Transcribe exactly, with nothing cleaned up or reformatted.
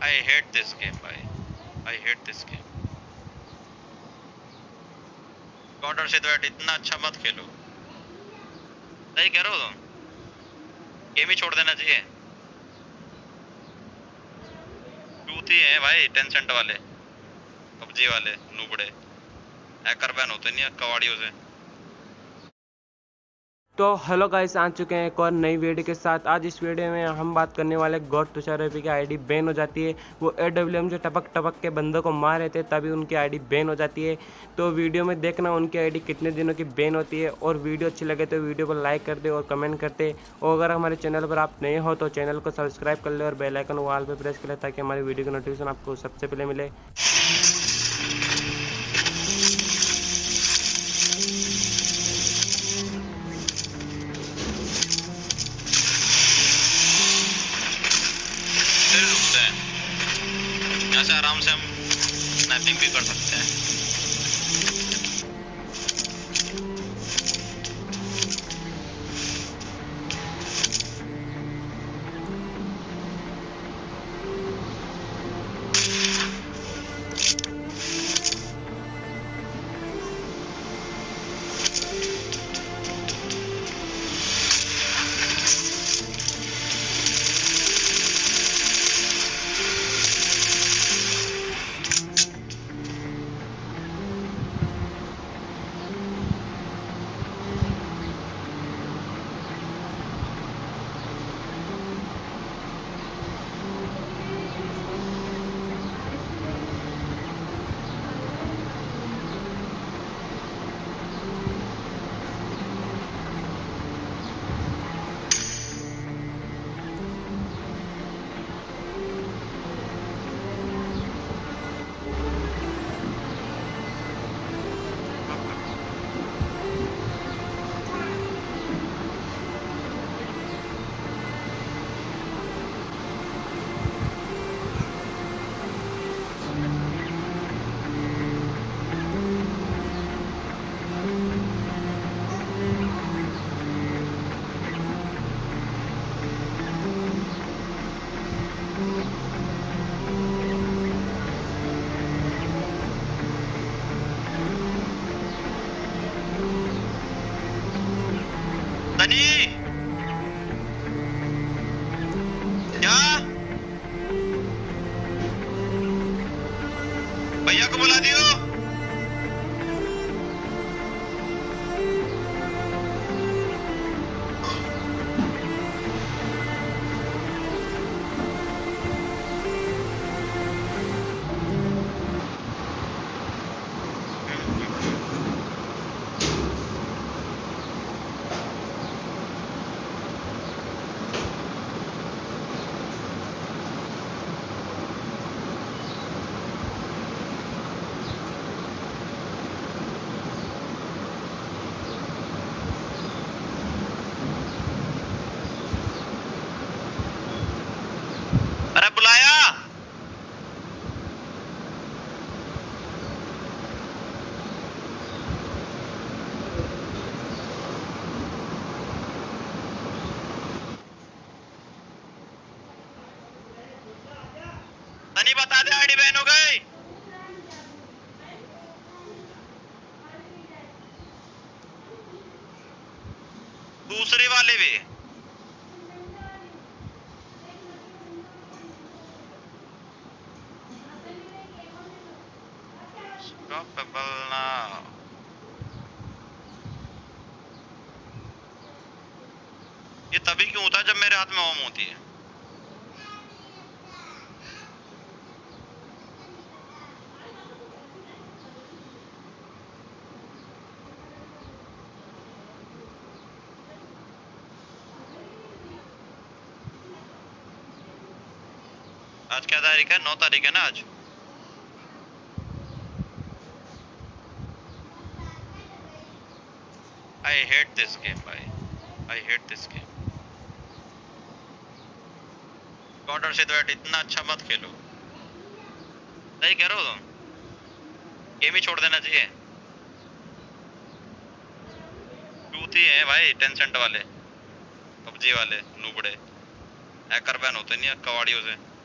I hate this game भाई, I hate this game. Border से तो इतना अच्छा मत खेलो। सही कह रहे हो तुम, गेम ही छोड़ देना चाहिए। चूती हैं भाई टेंसेंट वाले, पबजी वाले नूबड़े, हैकर बैन होते नहीं है कवाड़ियों से। तो हेलो गाइस, आ चुके हैं एक और नई वीडियो के साथ। आज इस वीडियो में हम बात करने वाले गॉड तुषार रफी की आईडी बैन हो जाती है। वो ए डब्ल्यू एम से टपक टपक के बंदों को मार रहे थे, तभी उनकी आईडी बैन हो जाती है। तो वीडियो में देखना उनकी आईडी कितने दिनों की बैन होती है। और वीडियो अच्छी लगे तो वीडियो को लाइक कर दे और कमेंट कर दे। और अगर हमारे चैनल पर आप नए हो तो चैनल को सब्सक्राइब कर ले और बेल आइकन वाल पर प्रेस कर ले, ताकि हमारी वीडियो की नोटिफिकेशन आपको सबसे पहले मिले। फिर रुकते हैं, यहाँ से आराम से हम स्नैपिंग भी कर सकते हैं। तनी क्या भैया को बुला दियो। अरे बुलाया, तनी बता दे आईडी बैन हो गई। दूसरे वाले भी ना, ये तभी क्यों होता है जब मेरे हाथ में ओम होती है। आज क्या तारीख है? नौ तारीख है ना आज। आई हेट दिस गेम भाई, I hate this game. Border से तो इतना अच्छा मत खेलो। सही कह रहे हो तुम, गेम ही छोड़ देना चाहिए। चूती हैं भाई टेंसेंट वाले, पबजी वाले नूबड़े, हैकर बैन होते नहीं है कवाड़ियों से।